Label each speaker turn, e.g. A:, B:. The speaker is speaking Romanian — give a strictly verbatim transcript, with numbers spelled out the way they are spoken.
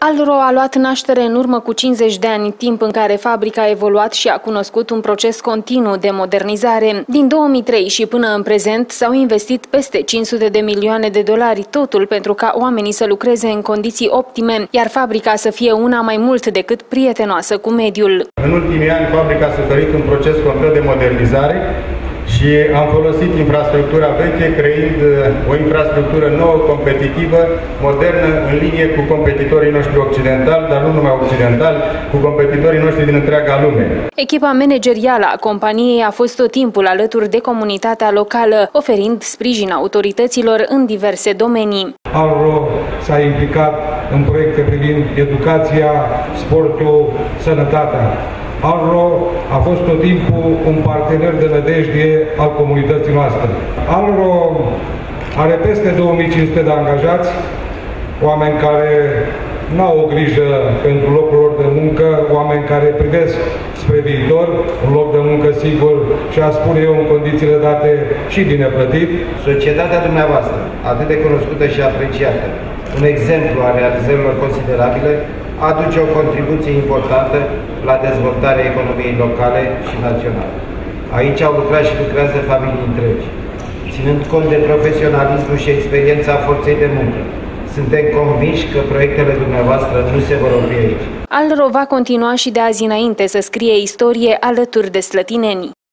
A: Alro a luat naștere în urmă cu cincizeci de ani, timp în care fabrica a evoluat și a cunoscut un proces continuu de modernizare. Din două mii trei și până în prezent s-au investit peste cinci sute de milioane de dolari, totul pentru ca oamenii să lucreze în condiții optime, iar fabrica să fie una mai mult decât prietenoasă cu mediul.
B: În ultimii ani, fabrica a suferit un proces complet de modernizare și am folosit infrastructura veche, creând o infrastructură nouă, competitivă, modernă, în linie cu competitorii noștri occidentali, dar nu numai occidentali, cu competitorii noștri din întreaga lume.
A: Echipa managerială a companiei a fost tot timpul alături de comunitatea locală, oferind sprijin autorităților în diverse domenii.
C: Alro s-a implicat în proiecte privind educația, sportul, sănătatea. Alro a fost tot timpul un partener de nădejde al comunității noastre. Alro are peste două mii cinci sute de angajați, oameni care n-au o grijă pentru locul lor de muncă, oameni care privesc spre viitor, un loc de muncă sigur și, a spune eu, în condițiile date și bine plătit.
D: Societatea dumneavoastră, atât de cunoscută și apreciată, un exemplu a realizărilor considerabile, aduce o contribuție importantă la dezvoltarea economiei locale și naționale. Aici au lucrat și lucrează familii întregi, ținând cont de profesionalismul și experiența forței de muncă. Suntem convinși că proiectele dumneavoastră nu se vor opri aici.
A: Alro va continua și de azi înainte să scrie istorie alături de slătineni.